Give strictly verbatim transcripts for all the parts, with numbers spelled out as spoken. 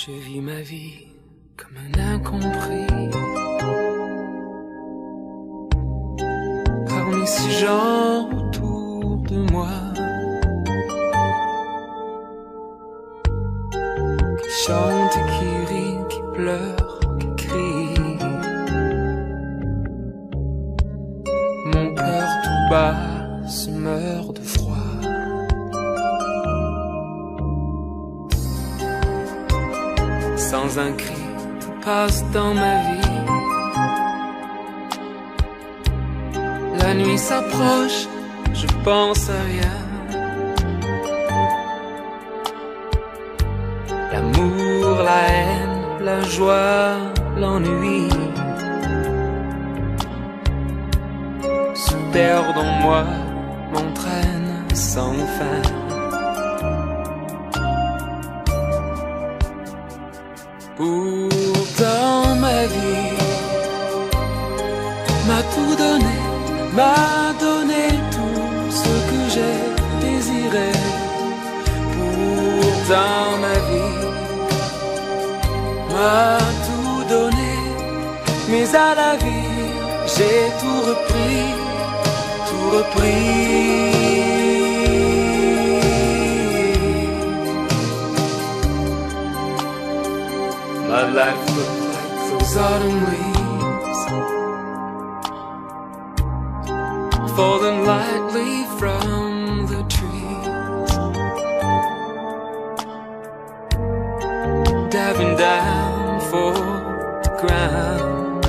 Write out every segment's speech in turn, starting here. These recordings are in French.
Je vis ma vie comme un incompris parmi ces gens autour de moi qui chantent et qui rient, qui pleurent, qui crient. Mon cœur tout bas se meurt de froid. Sans un cri, passe dans ma vie. La nuit s'approche, je pense à rien. L'amour, la haine, la joie, l'ennui se perdent en moi, m'entraînent sans fin. Pourtant ma vie m'a tout donné, m'a donné tout ce que j'ai désiré. Pourtant ma vie m'a tout donné, mais à la vie j'ai tout repris, tout repris. My life looked like those autumn leaves falling lightly from the trees, diving down for the ground,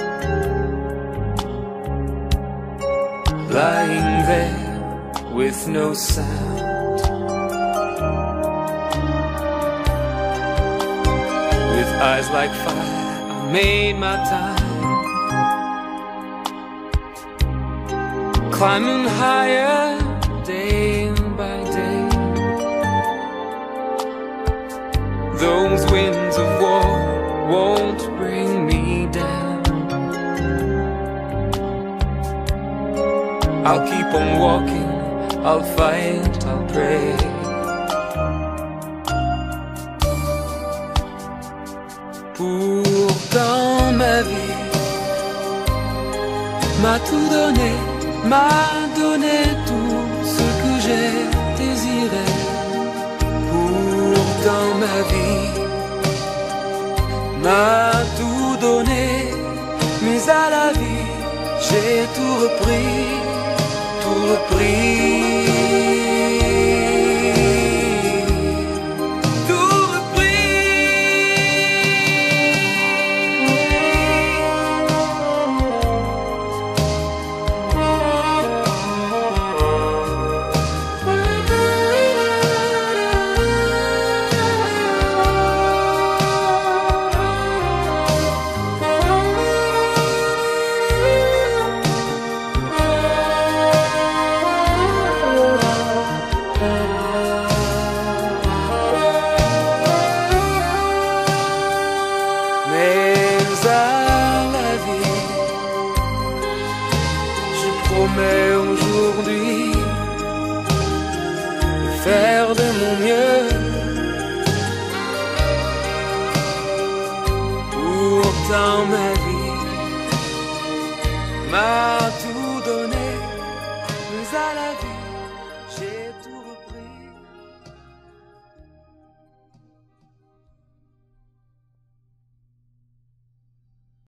lying there with no sound. With eyes like fire, I made my time, climbing higher day by day. Those winds of war won't bring me down. I'll keep on walking, I'll fight, I'll pray. Pourtant ma vie m'a tout donné, m'a donné tout ce que j'ai désiré. Pourtant ma vie m'a tout donné, mais à la vie j'ai tout repris, tout repris. Mais aujourd'hui, faire de mon mieux. Pourtant ma vie m'a